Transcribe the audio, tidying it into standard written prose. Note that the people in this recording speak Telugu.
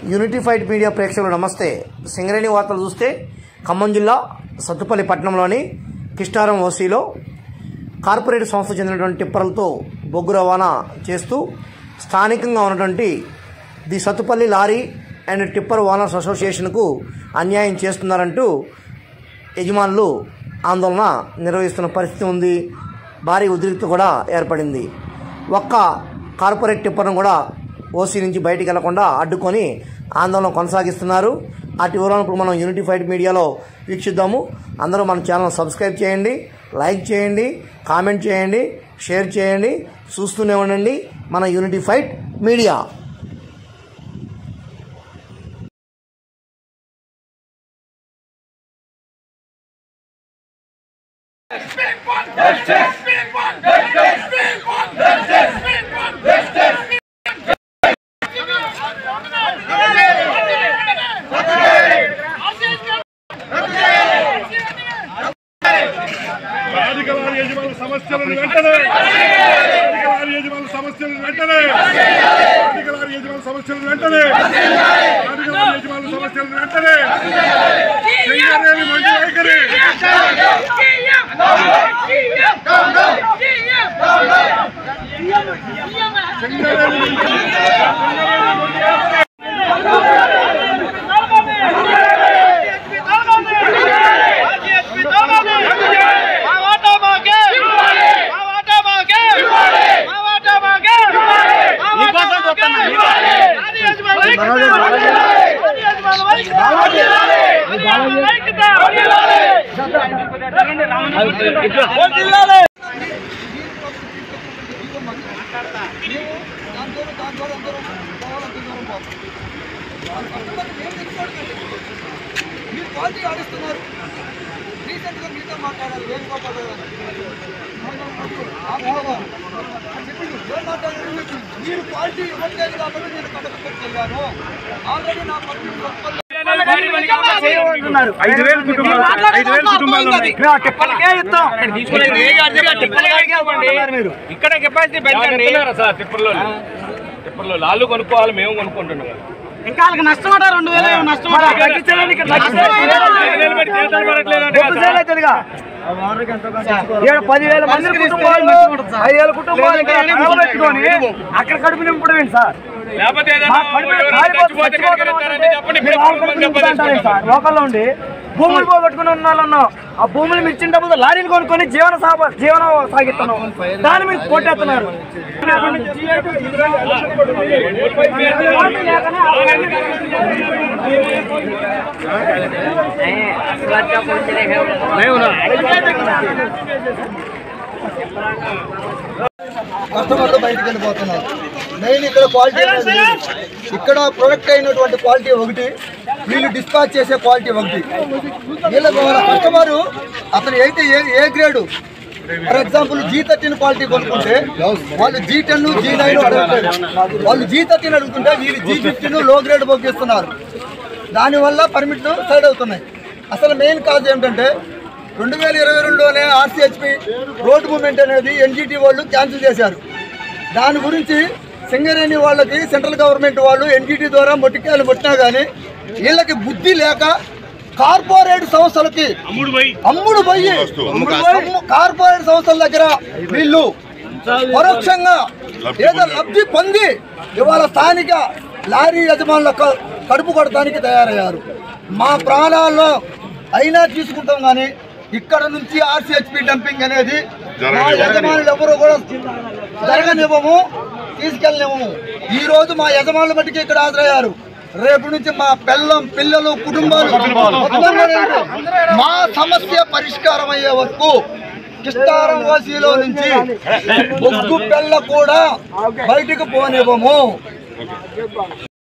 యూనిటీఫైడ్ మీడియా ప్రేక్షకులు నమస్తే. సింగరేణి వార్తలు చూస్తే ఖమ్మం జిల్లా సత్తుపల్లి పట్టణంలోని కిష్టారం ఓసీలో కార్పొరేట్ సంస్థ చెందినటువంటి టిప్పర్లతో బొగ్గు రవాణా చేస్తూ స్థానికంగా ఉన్నటువంటి the Sathupalli lorry and tipper owners అసోసియేషన్కు అన్యాయం చేస్తున్నారంటూ యజమానులు ఆందోళన నిర్వహిస్తున్న పరిస్థితి ఉంది. భారీ ఉద్రిక్తత కూడా ఏర్పడింది. ఒక్క కార్పొరేట్ టిప్పర్ను కూడా ఓసీ నుంచి బయటికి వెళ్లకుండా అడ్డుకొని ఆందోళన కొనసాగిస్తున్నారు. అటు వివరాలను ఇప్పుడు మనం యూనిటీఫైడ్ మీడియాలో వీక్షిద్దాము. అందరూ మన ఛానల్ సబ్స్క్రైబ్ చేయండి, లైక్ చేయండి, కామెంట్ చేయండి, షేర్ చేయండి. చూస్తూనే ఉండండి మన యూనిటీఫైడ్ మీడియా. సమస్యలను వెంటనే ఆడిస్తున్నారు. రీసెంట్గా మీతో మాట్లాడారు వేణుగోపాల్ మీరు క్వాలిటీ ఇవ్వట్లేదు కాబట్టి నేను కడపకి వెళ్ళాను. ఆల్రెడీ నా ఇక్కడ కెపాసిటీ టిప్పర్లో లాళ్ళు కొనుక్కోవాలి, మేము కొనుక్కుంటున్నాం. ఇంకా వాళ్ళకి నష్టం 2000 నష్టం 10,000 మంది కుటుంబాలు 5,000 కుటుంబాలు పెట్టుకొని అక్కడ కడుపు నింపడం ఏంటి సార్? లోకల్లో ఉండి భూములు పోగొట్టుకుని ఉన్న వాళ్ళను ఆ భూములు మిర్చిన డబ్బులు లారీలు కొనుక్కొని జీవనం సాగిస్తున్నాం. దాని మీద కొట్టేస్తున్నారు. కస్టమర్లు బయటకు వెళ్ళిపోతున్నారు. మెయిన్ ఇక్కడ క్వాలిటీ అనేది లేదు. ఇక్కడ ప్రొడక్ట్ అయినటువంటి క్వాలిటీ ఒకటి, వీళ్ళు డిస్పాచ్ చేసే క్వాలిటీ ఒకటి. వీళ్ళ కస్టమరు అతను అయితే A grade, for example G13 quality కొనుక్కుంటే వాళ్ళు G10 G9 అడుగుతారు. వాళ్ళు G13 అడుగుతుంటే వీళ్ళు G15 లో గ్రేడ్ బొగ్గిస్తున్నారు. దానివల్ల పర్మిట్లు సైడ్ అవుతున్నాయి. అసలు మెయిన్ కాజ్ ఏమిటంటే 2022లోనే RCHP రోడ్ మూవ్మెంట్ అనేది NGT వాళ్ళు క్యాన్సిల్ చేశారు. దాని గురించి సింగరేణి వాళ్ళకి సెంట్రల్ గవర్నమెంట్ వాళ్ళు NGT ద్వారా మొట్టికాయలు మొట్టినా కానీ వీళ్ళకి బుద్ధి లేక కార్పొరేట్ సంస్థలకి అమ్ముడు పోయి కార్పొరేట్ సంస్థల దగ్గర వీళ్ళు పరోక్షంగా ఏదో లబ్ధి పొంది ఇవాళ స్థానిక లారీ యజమానుల కడుపు కొడటానికి తయారయ్యారు. మా ప్రాణాల్లో అయినా తీసుకుంటాం కానీ ఇక్కడ నుంచి RCHP డంపింగ్ అనేది మా యజమానులు ఎవరు కూడా జరగనివ్వము, తీసుకెళ్ళనివ్వము. ఈ రోజు మా యజమానుల మట్టికి ఇక్కడ హాజరయ్యారు. రేపు నుంచి మా పిల్లలు కుటుంబాలు మా సమస్య పరిష్కారం అయ్యే వరకు కిష్టారం ఓసీలో నుంచి బొగ్గు పెళ్ళ కూడా బయటకు పోనివ్వము.